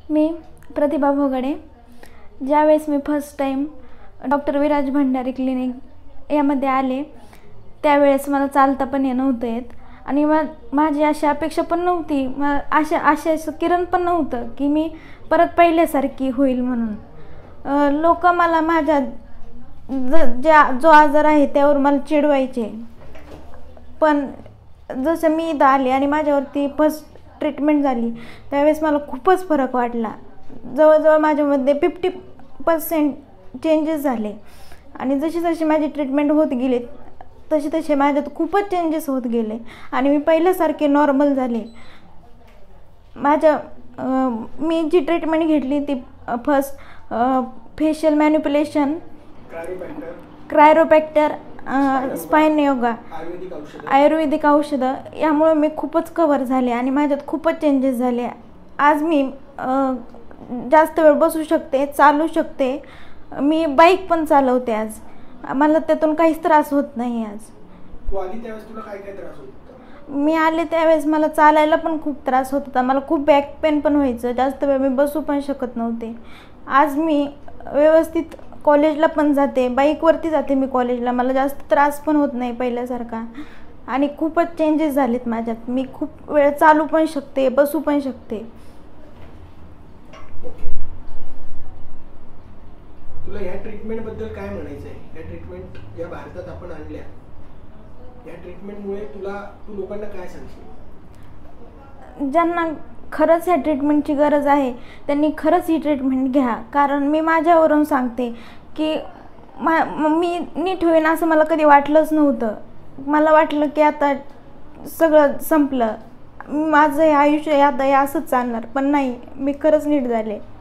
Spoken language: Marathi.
मी प्रतिभा भोगडे। ज्यावेळेस मी first time doctor Bhandari clinic यामध्ये आले त्यावेळेस मला चालता पण नव्हतं येत आणि माझी अशी अपेक्षा पण नव्हती, आशा किरण पण नव्हतं की मी परत पहिल्यासारखी होईल म्हणून। लोक मला माझ्या जो आजार आहे त्यावर मला चिडवायचे, पण जसं मी इथं आले आणि माझ्यावरती फर्स्ट ट्रीटमेंट झाली त्यावेळेस मला खूपच फरक वाटला। जवळजवळ माझ्यामध्ये 50% चेंजेस झाले आणि जशी जशी माझी ट्रीटमेंट होत गेली तसे माझ्यात खूपच चेंजेस होत गेले आणि मी पहिल्यासारखे नॉर्मल झाले। मी जी ट्रीटमेंट घेतली ती first facial manipulation, chiropractor, spine yoga, ayurvedic औषधं यामुळे मी खूपच कव्हर झाले आणि माझ्यात खूपच चेंजेस झाले। आज मी जास्त वेळ बसू शकते, चालू शकते, मी बाईक पण चालवते। आज मला त्यातून काहीच त्रास होत नाही। आज तू आली त्यावेळेस तुला काय त्रास होत होता? मी आले त्यावेळेस मला चालायला पण खूप त्रास होत होता, मला खूप बॅक पेन पण व्हायचं, जास्त वेळ मी बसू पण शकत नव्हते। आज मी व्यवस्थित कॉलेजला पण जाते, बाईकवरती जाते मी कॉलेजला, मला जास्त त्रास पण होत नाही पहिल्यासारखा आणि खूपच चेंजेस झालेत माझ्यात। मी खूप वेळ चालू पण शकते, बसू पण शकते। तुला या ट्रीटमेंट बद्दल काय म्हणायचं आहे? या ट्रीटमेंट या भारतात आपण आणल्या, या ट्रीटमेंटमुळे तू लोकांना काय सांगशील? ज्यांना खरंच ह्या ट्रीटमेंटची गरज आहे त्यांनी खरंच ही ट्रीटमेंट घ्या, कारण मी माझ्यावरून सांगते की मी नीट होईन असं मला कधी वाटलंच नव्हतं। मला वाटलं की आता सगळं संपलं, माझं हे आयुष्य आता असंच चालणार, पण नाही, मी खरंच नीट झाले।